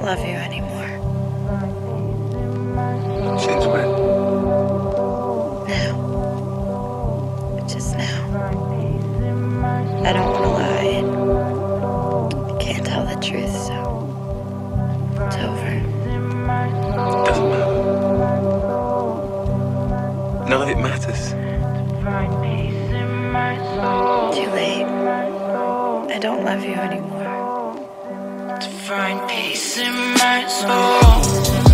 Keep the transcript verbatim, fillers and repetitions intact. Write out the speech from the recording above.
love you anymore. Since when? Now. Just now. I don't want to lie. I can't tell the truth, so it's over. Doesn't matter. None of it matters. Too late. I don't love you anymore. To find peace in my soul.